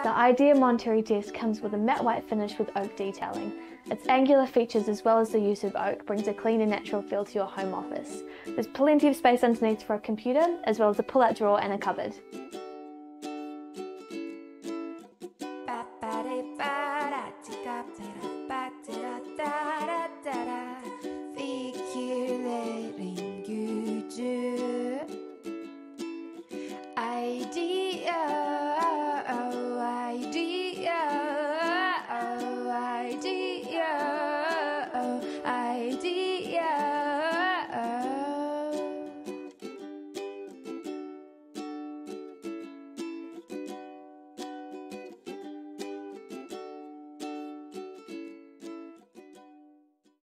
The Idiya Monterey desk comes with a matte white finish with oak detailing. Its angular features as well as the use of oak brings a clean and natural feel to your home office. There's plenty of space underneath for a computer, as well as a pull-out drawer and a cupboard.